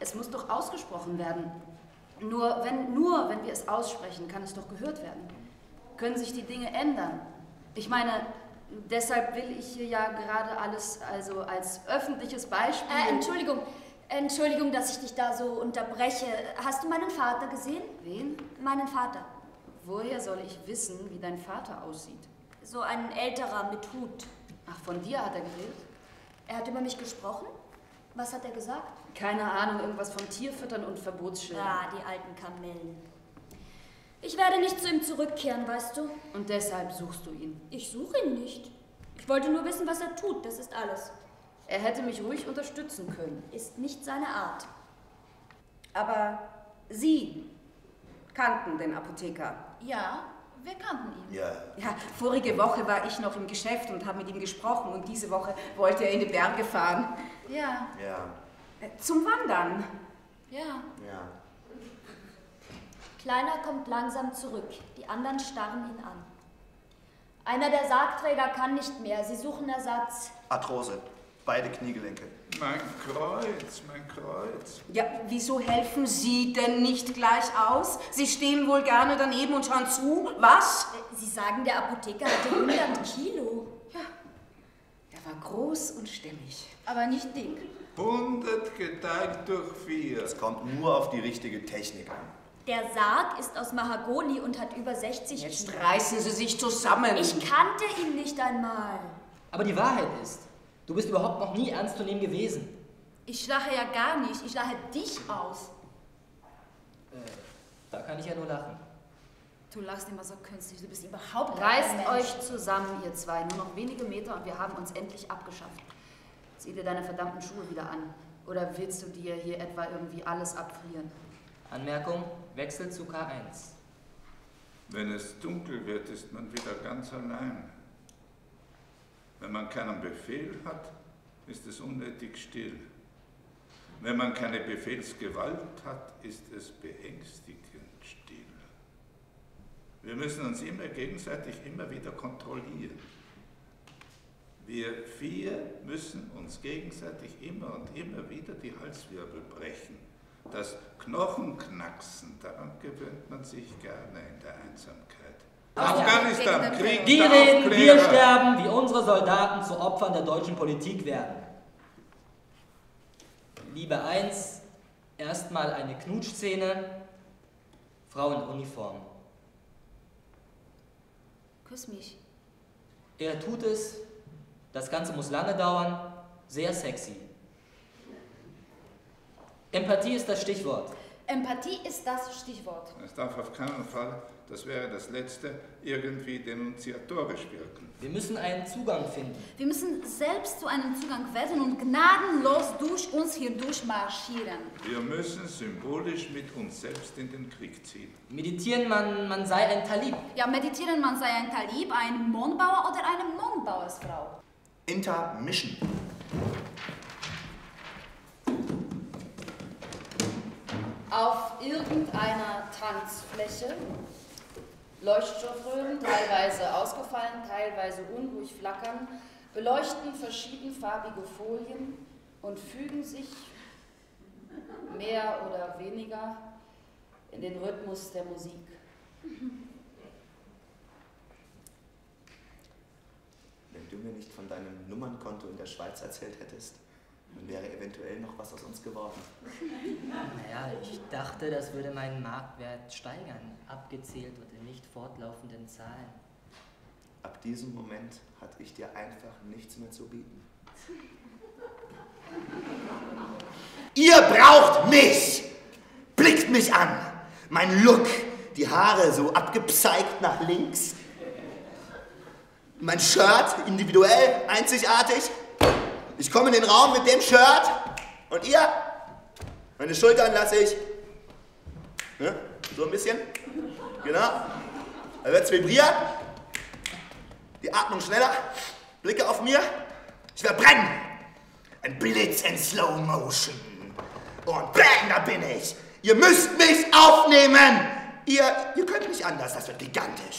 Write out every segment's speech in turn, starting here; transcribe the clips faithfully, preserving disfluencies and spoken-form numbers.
Es muss doch ausgesprochen werden. Nur wenn, nur wenn wir es aussprechen, kann es doch gehört werden. Können sich die Dinge ändern. Ich meine, deshalb will ich hier ja gerade alles also als öffentliches Beispiel... Äh, Entschuldigung, Entschuldigung, dass ich dich da so unterbreche. Hast du meinen Vater gesehen? Wen? Meinen Vater. Woher soll ich wissen, wie dein Vater aussieht? So ein älterer mit Hut. Ach, von dir hat er geredet? Er hat über mich gesprochen? Was hat er gesagt? Keine Ahnung, irgendwas von Tierfüttern und Verbotsschildern. Ah, die alten Kamellen. Ich werde nicht zu ihm zurückkehren, weißt du? Und deshalb suchst du ihn? Ich suche ihn nicht. Ich wollte nur wissen, was er tut, das ist alles. Er hätte mich ruhig unterstützen können. Ist nicht seine Art. Aber Sie kannten den Apotheker? Ja, wir kannten ihn. Ja. Ja, vorige Woche war ich noch im Geschäft und habe mit ihm gesprochen und diese Woche wollte er in die Berge fahren. Ja. Ja. Zum Wandern. Ja. Ja. Kleiner kommt langsam zurück. Die anderen starren ihn an. Einer der Sargträger kann nicht mehr. Sie suchen Ersatz. Arthrose. Beide Kniegelenke. Mein Kreuz, mein Kreuz. Ja, wieso helfen Sie denn nicht gleich aus? Sie stehen wohl gerne daneben und schauen zu. Was? Sie sagen, der Apotheker hatte hundert Kilo. Ja, er war groß und stämmig. Aber nicht dick. hundert geteilt durch vier. Es kommt nur auf die richtige Technik an. Der Sarg ist aus Mahagoni und hat über sechzig Jetzt Kilo. reißen Sie sich zusammen. Ich kannte ihn nicht einmal. Aber die Wahrheit ist, du bist überhaupt noch nie ernst zu nehmen gewesen. Ich lache ja gar nicht. Ich lache dich aus. Äh, da kann ich ja nur lachen. Du lachst immer so künstlich. Du bist überhaupt Reißt kein Mensch. euch zusammen, ihr zwei. Nur noch wenige Meter und wir haben uns endlich abgeschafft. Zieh dir deine verdammten Schuhe wieder an. Oder willst du dir hier etwa irgendwie alles abfrieren? Anmerkung, Wechsel zu K eins. Wenn es dunkel wird, ist man wieder ganz allein. Wenn man keinen Befehl hat, ist es unnötig still. Wenn man keine Befehlsgewalt hat, ist es beängstigend still. Wir müssen uns immer gegenseitig immer wieder kontrollieren. Wir vier müssen uns gegenseitig immer und immer wieder die Halswirbel brechen. Das Knochenknacksen, daran gewöhnt man sich gerne in der Einsamkeit. Afghanistan, Krieg Die der reden, Aufklärer. wir sterben, wie unsere Soldaten zu Opfern der deutschen Politik werden. Liebe eins, erstmal eine Knutschszene, Frau in Uniform. Küss mich. Er tut es, das Ganze muss lange dauern, sehr sexy. Empathie ist das Stichwort. Empathie ist das Stichwort. Es darf auf keinen Fall, das wäre das Letzte, irgendwie denunziatorisch wirken. Wir müssen einen Zugang finden. Wir müssen selbst zu einem Zugang werden und gnadenlos durch uns hindurch marschieren. Wir müssen symbolisch mit uns selbst in den Krieg ziehen. Meditieren, man, man sei ein Talib. Ja, meditieren, man sei ein Talib, ein Mondbauer oder eine Mondbauersfrau. Intermission. Auf irgendeiner Tanzfläche, Leuchtstoffröhren, teilweise ausgefallen, teilweise unruhig flackern, beleuchten verschiedenfarbige Folien und fügen sich mehr oder weniger in den Rhythmus der Musik. Wenn du mir nicht von deinem Nummernkonto in der Schweiz erzählt hättest, dann wäre eventuell noch was aus uns geworden. Naja, ich dachte, das würde meinen Marktwert steigern, abgezählt unter nicht fortlaufenden Zahlen. Ab diesem Moment hatte ich dir einfach nichts mehr zu bieten. Ihr braucht mich! Blickt mich an! Mein Look, die Haare so abgepseigt nach links. Mein Shirt, individuell, einzigartig. Ich komme in den Raum mit dem Shirt und ihr, meine Schultern lasse ich, ne, so ein bisschen, genau, da wird es vibrieren, die Atmung schneller, Blicke auf mir, ich werde brennen, ein Blitz in Slow Motion und bang, da bin ich, ihr müsst mich aufnehmen, ihr, ihr könnt nicht anders, das wird gigantisch, Puh.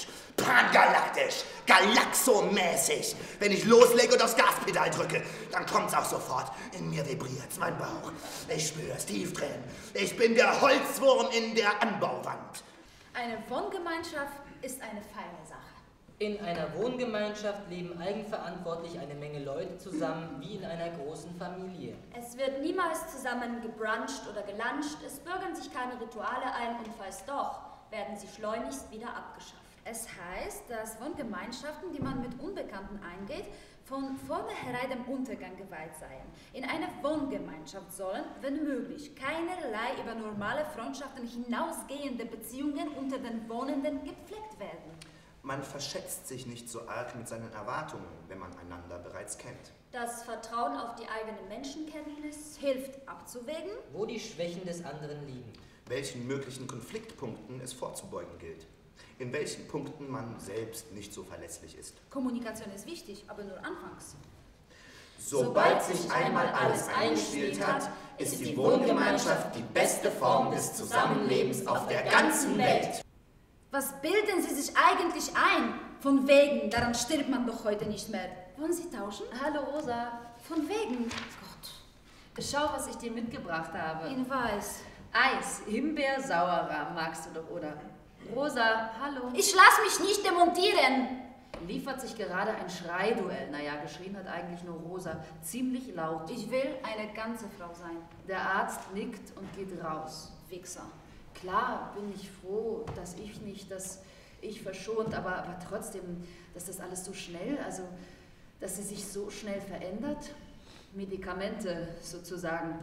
pangalaktisch, galaxomäßig. Wenn ich loslege und aufs Gaspedal drücke, dann kommt's auch sofort. In mir vibriert's, mein Bauch. Ich spür's tief drin. Ich bin der Holzwurm in der Anbauwand. Eine Wohngemeinschaft ist eine feine Sache. In einer Wohngemeinschaft leben eigenverantwortlich eine Menge Leute zusammen, wie in einer großen Familie. Es wird niemals zusammen gebruncht oder geluncht, es bürgern sich keine Rituale ein und falls doch, werden sie schleunigst wieder abgeschafft. Es heißt, dass Wohngemeinschaften, die man mit Unbekannten eingeht, von vornherein dem Untergang geweiht seien. In eine Wohngemeinschaft sollen, wenn möglich, keinerlei über normale Freundschaften hinausgehende Beziehungen unter den Wohnenden gepflegt werden. Man verschätzt sich nicht so arg mit seinen Erwartungen, wenn man einander bereits kennt. Das Vertrauen auf die eigene Menschenkenntnis Hilft abzuwägen, Wo die Schwächen des anderen liegen. Welchen möglichen Konfliktpunkten es vorzubeugen gilt. In welchen Punkten man selbst nicht so verlässlich ist. Kommunikation ist wichtig, aber nur anfangs. Sobald sich einmal alles eingespielt hat, ist die Wohngemeinschaft die beste Form des Zusammenlebens auf der ganzen Welt. Was bilden Sie sich eigentlich ein? Von wegen, daran stirbt man doch heute nicht mehr. Wollen Sie tauschen? Hallo Rosa. Von wegen. Gott. Schau, was ich dir mitgebracht habe. In weiß. Eis, Himbeer, Sauerrahm magst du doch, oder? Rosa, hallo. Ich lass mich nicht demontieren. Liefert sich gerade ein Schreiduell. Naja, geschrien hat eigentlich nur Rosa. Ziemlich laut. Ich will eine ganze Frau sein. Der Arzt nickt und geht raus. Wichser. Klar bin ich froh, dass ich nicht, dass ich verschont, aber, aber trotzdem, dass das alles so schnell, also dass sie sich so schnell verändert. Medikamente sozusagen.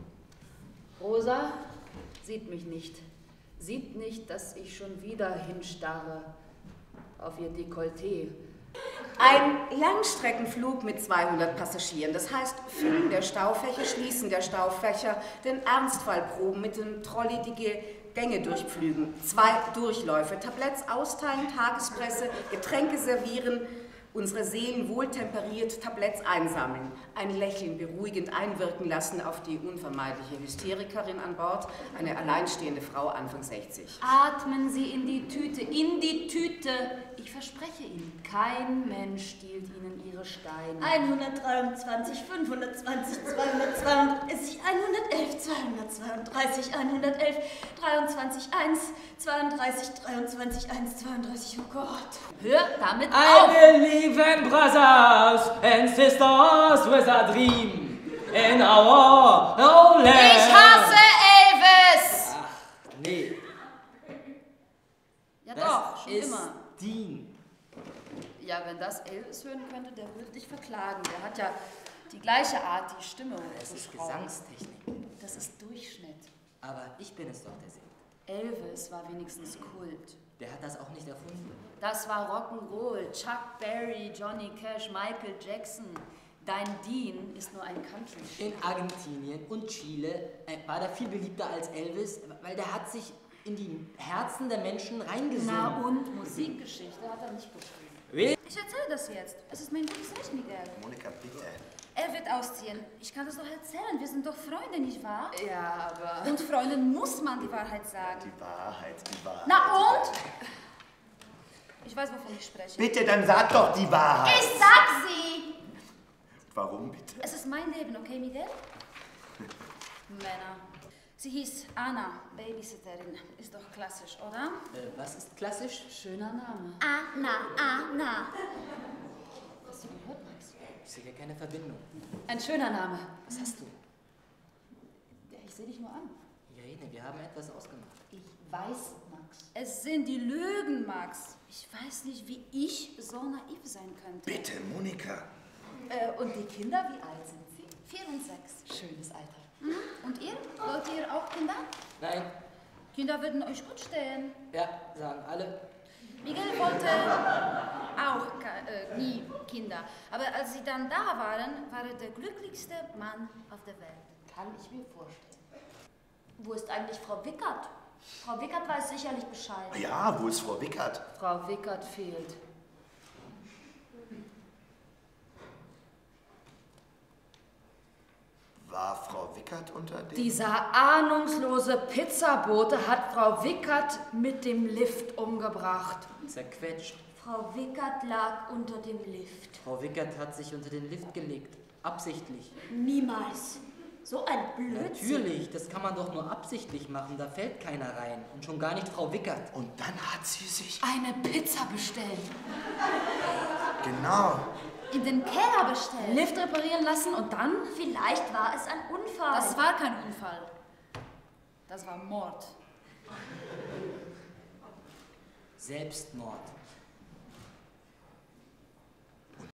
Rosa sieht mich nicht. Sieht nicht, dass ich schon wieder hinstarre auf ihr Dekolleté. Ein Langstreckenflug mit zweihundert Passagieren, das heißt Füllen der Staufächer, Schließen der Staufächer, den Ernstfallproben mit dem Trolley die Gänge durchpflügen, zwei Durchläufe, Tabletts austeilen, Tagespresse, Getränke servieren, unsere Seelen wohltemperiert Tabletts einsammeln, ein Lächeln beruhigend einwirken lassen auf die unvermeidliche Hysterikerin an Bord, eine alleinstehende Frau Anfang sechzig. Atmen Sie in die Tüte, in die Tüte. Ich verspreche Ihnen, kein Mensch stiehlt Ihnen Ihre Steine. hundertdreiundzwanzig, fünfhundertzwanzig, zweihundertzweiunddreißig, hundertelf, zweihundertzweiunddreißig, hundertelf, dreiundzwanzig, eins, zweiunddreißig, dreiundzwanzig, eins, zweiunddreißig, oh Gott. Hör damit auf! I believe in brothers and sisters with a dream in our own land. Ich hasse Elvis! Ach, nee. Ja Das doch, schon ist immer. Dean. Ja, wenn das Elvis hören könnte, der würde dich verklagen. Der hat ja die gleiche Art, die Stimme. Das ist Frau. Gesangstechnik. Das ist Durchschnitt. Aber ich bin es doch, der singt. Elvis war wenigstens Kult. Der hat das auch nicht erfunden. Das war Rock'n'Roll. Chuck Berry, Johnny Cash, Michael Jackson. Dein Dean ist nur ein Country. In Argentinien und Chile äh, war der viel beliebter als Elvis, weil der hat sich in die Herzen der Menschen reingesungen. Na und Musikgeschichte hat er nicht geschrieben. Ich erzähle das jetzt. Es ist mein gutes Recht, Miguel. Monika, bitte. Er wird ausziehen. Ich kann das doch erzählen. Wir sind doch Freunde, nicht wahr? Ja, aber... Und Freunden muss man die Wahrheit sagen. Die Wahrheit, die Wahrheit. Na und? Ich weiß, wovon ich spreche. Bitte, dann sag doch die Wahrheit. Ich sag sie! Warum bitte? Es ist mein Leben, okay, Miguel? Männer. Sie hieß Anna, Babysitterin. Ist doch klassisch, oder? Äh, was ist klassisch? Schöner Name. Anna, Anna. Hast du gehört, Max? Ich sehe keine Verbindung. Ein schöner Name. Was hast du? Ja, ich sehe dich nur an. Irene, wir haben etwas ausgemacht. Ich weiß, Max. Es sind die Lügen, Max. Ich weiß nicht, wie ich so naiv sein könnte. Bitte, Monika. Äh, und die Kinder, wie alt sind sie? Vier und sechs. Schönes Alter. Mhm. Und ihr? Wollt ihr auch Kinder? Nein. Kinder würden euch gut stehen. Ja, sagen alle. Miguel wollte auch äh, nie Kinder. Aber als sie dann da waren, war er der glücklichste Mann auf der Welt. Kann ich mir vorstellen. Wo ist eigentlich Frau Wickert? Frau Wickert weiß sicherlich Bescheid. Ja, wo ist Frau Wickert? Frau Wickert fehlt. War Frau Wickert unter dem... Dieser ahnungslose Pizzabote hat Frau Wickert mit dem Lift umgebracht. Zerquetscht, Frau Wickert lag unter dem Lift. Frau Wickert hat sich unter den Lift gelegt. Absichtlich. Niemals. So ein Blödsinn. Natürlich, das kann man doch nur absichtlich machen. Da fällt keiner rein. Und schon gar nicht Frau Wickert. Und dann hat sie sich... Eine Pizza bestellt. Genau. In den Keller bestellt. Lift reparieren lassen und dann? Vielleicht war es ein Unfall. Das war kein Unfall. Das war Mord. Selbstmord.